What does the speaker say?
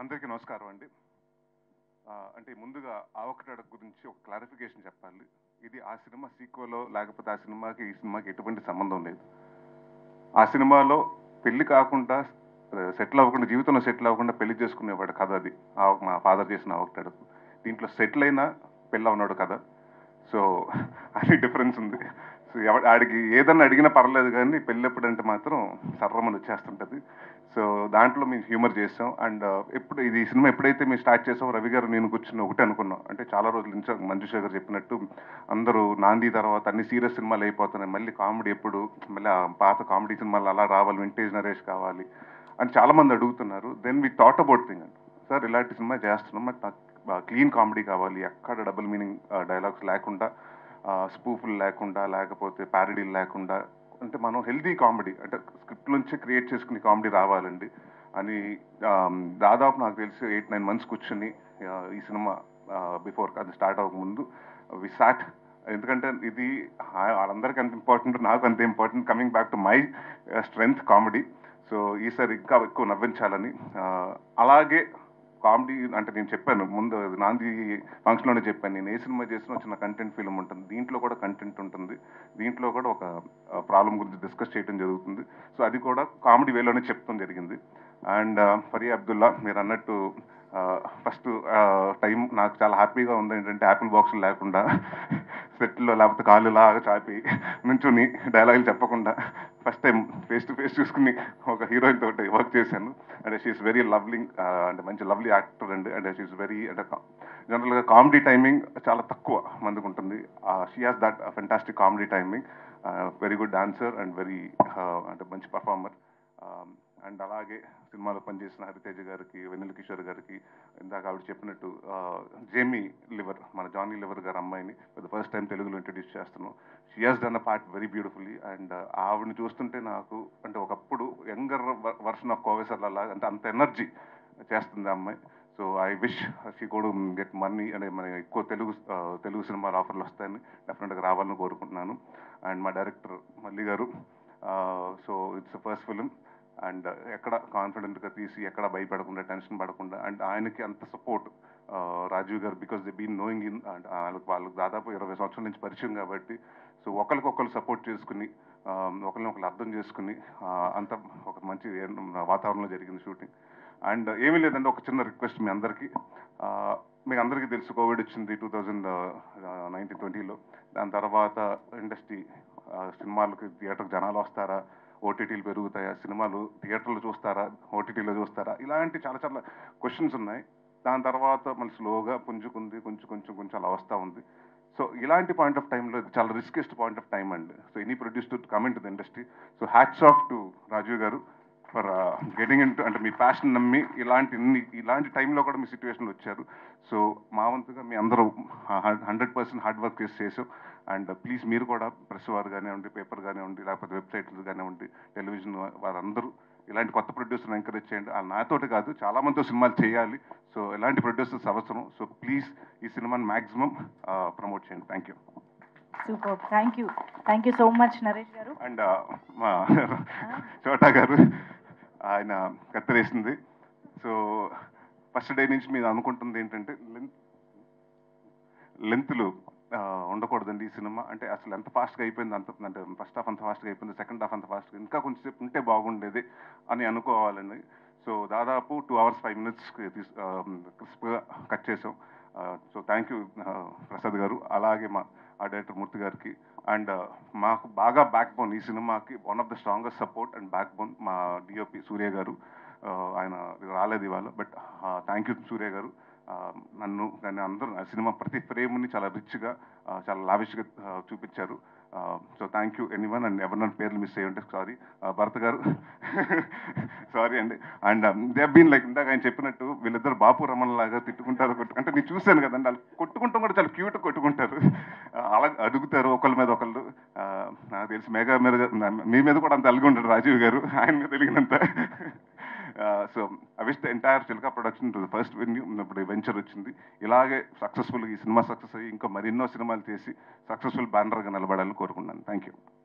అందరికీ నమస్కారం అండి. అంటే ముందుగా ఆవకటడ గురించి ఒక క్లారిఫికేషన్ చెప్పాలి. ఇది ఆ సినిమా సీక్వెలో లేకపోతే ఆ సినిమాకి ఈ సినిమాకి ఎటువంటి సంబంధం లేదు. ఆ సినిమాలో పెళ్లి కాకుండా సెటిల్ అవ్వకుండా జీవితంలో సెటిల్ అవ్వకుండా పెళ్లి చేసుకునేవాడు కథ అది. మా ఫాదర్ చేసిన ఆవకటడకు. దీంట్లో సెటిల్ అయినా పెళ్ళి అవునాడు కథ. సో అది డిఫరెన్స్ ఉంది. సో ఆడికి ఏదన్నా అడిగినా పర్లేదు కానీ పెళ్ళెప్పుడంటే మాత్రం సర్రమని వచ్చేస్తుంటుంది. సో దాంట్లో మేము హ్యూమర్ చేసాం. అండ్ ఎప్పుడు ఇది సినిమా ఎప్పుడైతే మేము స్టార్ట్ చేసాం రవి గారు నేను కూర్చుని ఒకటే అనుకున్నాం. అంటే చాలా రోజుల నుంచి మంజుష గారు చెప్పినట్టు అందరూ నాంది తర్వాత అన్ని సీరియస్ సినిమాలు అయిపోతున్నాయి, మళ్ళీ కామెడీ ఎప్పుడు, మళ్ళీ ఆ పాత కామెడీ సినిమాలు అలా రావాలి, వింటేజ్ నరేష్ కావాలి అని చాలామంది అడుగుతున్నారు. Then we thought about thing అండి, సార్ ఇలాంటి సినిమా చేస్తున్నాం, బట్ నాకు క్లీన్ కామెడీ కావాలి, ఎక్కడ డబుల్ మీనింగ్ డైలాగ్స్ లేకుండా, స్పూఫులు లేకుండా, లేకపోతే ప్యారడీలు లేకుండా, అంటే మనం హెల్దీ కామెడీ అంటే స్క్రిప్ట్ నుంచి క్రియేట్ చేసుకునే కామెడీ రావాలండి అని దాదాపు నాకు తెలిసి 8-9 మంత్స్ కూర్చొని ఈ సినిమా బిఫోర్ అది స్టార్ట్ అవ్వకముందు వి సాట్. ఎందుకంటే ఇది వాళ్ళందరికీ అంత ఇంపార్టెంట్, నాకు అంత important, coming back to my strength comedy. So ఈసారి ఇంకా ఎక్కువ నవ్వించాలని, అలాగే కామెడీ అంటే నేను చెప్పాను ముందు నాంది ఫంక్షన్లోనే చెప్పాను, నేను ఏ సినిమా చేసినా చిన్న కంటెంట్ ఫిల్మ్ ఉంటుంది, దీంట్లో కూడా కంటెంట్ ఉంటుంది, దీంట్లో కూడా ఒక ప్రాబ్లం గురించి డిస్కస్ చేయడం జరుగుతుంది. సో అది కూడా కామెడీ వేలోనే చెప్తాం జరిగింది. అండ్ ఫరియా అబ్దుల్లా మీరు అన్నట్టు ఫస్ట్ టైం నాకు చాలా హ్యాపీగా ఉంది ఏంటంటే యాపిల్ బాక్సులు లేకుండా సెట్లో లేకపోతే కాళ్ళు లాగా చాపి నుంచుని డైలాగులు చెప్పకుండా first time face to face చూసుకుని ఒక హీరోయిన్ తోటి వర్క్ చేశాను. అంటే షీఈస్ వెరీ లవ్లింగ్, అంటే మంచి లవ్లీ యాక్టర్ అండి. అంటే షీఈస్ వెరీ, అంటే జనరల్గా కామెడీ టైమింగ్ చాలా తక్కువ మందికి ఉంటుంది. She has that fantastic comedy timing, very good dancer and very అంటే మంచి పర్ఫార్మర్. అండ్ అలాగే సినిమాలో పనిచేసిన హరితేజ గారికి, వెన్నెల కిషోర్ గారికి, ఇందాక ఆవిడ చెప్పినట్టు జేమీ లివర్, మన జానీ లివర్ గారు అమ్మాయిని ఫర్ ద ఫస్ట్ టైం తెలుగులో ఇంట్రడ్యూస్ చేస్తున్నాం. She has done a part very beautifully. And ఆవిడని చూస్తుంటే నాకు అంటే ఒకప్పుడు యంగర్ వర్షన్ ఆఫ్ కోవేసర్ల లాగా అంటే అంత ఎనర్జీ చేస్తుంది ఆ అమ్మాయి. సో ఐ విష్ షీ కూడా గెట్ మనీ, అంటే మన ఎక్కువ తెలుగు సినిమాల ఆఫర్లు వస్తాయని డెఫినెట్గా రావాలని కోరుకుంటున్నాను. అండ్ మా director Malli garu, so it's first film and ఎక్కడ కాన్ఫిడెంట్గా తీసి ఎక్కడ భయపడకుండా టెన్షన్ పడకుండా, అండ్ ఆయనకి అంత support Rajeev garu, because they been knowing in, and వాళ్ళకి దాదాపు 20 సంవత్సరాల నుంచి పరిచయం కాబట్టి, సో ఒకరికొకరు సపోర్ట్ చేసుకుని ఒకరిని అర్థం చేసుకుని అంత ఒక మంచి వాతావరణంలో జరిగింది షూటింగ్. అండ్ ఏమీ లేదంటే ఒక చిన్న రిక్వెస్ట్ మీ అందరికీ, మీకు అందరికీ తెలుసు కోవిడ్ వచ్చింది 2019-20లో. దాని తర్వాత ఇండస్ట్రీ సినిమాలకి థియేటర్కి జనాలు వస్తారా, ఓటీటీలు పెరుగుతాయా, సినిమాలు థియేటర్లు చూస్తారా, ఓటీటీలో చూస్తారా, ఇలాంటి చాలా చాలా క్వశ్చన్స్ ఉన్నాయి. దాని తర్వాత మళ్ళీ స్లోగా పుంజుకుంది, కొంచెం అలా వస్తూ ఉంది. సో ఇలాంటి పాయింట్ ఆఫ్ టైంలో చాలా రిస్కెస్ట్ పాయింట్ ఆఫ్ టైం అండి. So any produce to come in to the industry. So hats off to Rajeev garu for getting in to, అంటే మీ ప్యాషన్ నమ్మి ఇలాంటి టైంలో కూడా మీ సిచ్యువేషన్లో వచ్చారు. సో మా వంతుగా మీ అందరూ 100% హార్డ్ వర్క్ చేసాం. అండ్ ప్లీజ్ మీరు కూడా ప్రెస్ వారు కానివ్వండి, పేపర్ కానివ్వండి, లేకపోతే వెబ్సైట్లు కానివ్వండి, టెలివిజన్ వారందరూ ఇలాంటి కొత్త ప్రొడ్యూసర్ని ఎంకరేజ్ చేయండి. నాతోటి కాదు, చాలా మందితో సినిమాలు చేయాలి. సో ఇలాంటి ప్రొడ్యూసర్స్ అవసరం. సో ప్లీజ్ ఈ సినిమాని మ్యాక్సిమం ప్రమోట్ చేయండి. Thank you. Super, thank you so much Naresh garu. And మా చోటా గారు, ఆయన కత్తిరేసింది. సో ఫస్ట్ డే నుంచి మీరు అనుకుంటుంది ఏంటంటే లెంత్లు ఉండకూడదండి ఈ సినిమా. అంటే అసలు ఎంత ఫాస్ట్గా అయిపోయింది, అంటే ఫస్ట్ హాఫ్ అంత ఫాస్ట్గా అయిపోయింది, సెకండ్ హాఫ్ అంత ఫాస్ట్గా, ఇంకా కొంచెంసేపు ఉంటే బాగుండేది అని అనుకోవాలండి. సో దాదాపు 2 hours 5 minutes క్రిస్ప్గా కట్ చేసాం. So thank you Prasad garu, అలాగే మా డైరెక్టర్ మూర్తి గారికి. అండ్ మాకు బాగా బ్యాక్ బోన్ ఈ సినిమాకి, one of the strongest support and backbone మా డిఓపి సూర్య గారు. ఆయన రాలేదు ఇవాళ, బట్ థ్యాంక్ యూ సూర్య గారు. నన్ను కానీ అందరూ ఆ సినిమా ప్రతి ఫ్రేమ్ని చాలా రిచ్గా, చాలా లావిష్గా చూపించారు. So thank you anyone. And ఎవరినైనా పేర్లు మిస్ అయ్యి ఉంటే సారీ. భరత్ గారు సారీ అండి. అండ్ దే బీన్ లైక్ ఇందాక ఆయన చెప్పినట్టు వీళ్ళిద్దరు బాపు రమణ లాగా తిట్టుకుంటారు, అంటే నేను చూశాను కదండి, వాళ్ళు కొట్టుకుంటాం కూడా చాలా క్యూట్ కొట్టుకుంటారు, అలా అడుగుతారు ఒకళ్ళ మీద ఒకళ్ళు. నాకు తెలిసి మెగా మీద, మీ మీద కూడా అంత అలిగి ఉంటాడు రాజీవ్ గారు, ఆయన మీద తెలిగినంత. So I wish the entire Chilka production to the first venue. ఇప్పుడు వెంచర్ వచ్చింది, ఇలాగే సక్సెస్ఫుల్గా ఈ సినిమా సక్సెస్ అయ్యి ఇంకా మరెన్నో సినిమాలు చేసి సక్సెస్ఫుల్ బ్యానర్గా నిలబడాలని కోరుకుంటున్నాను. Thank you.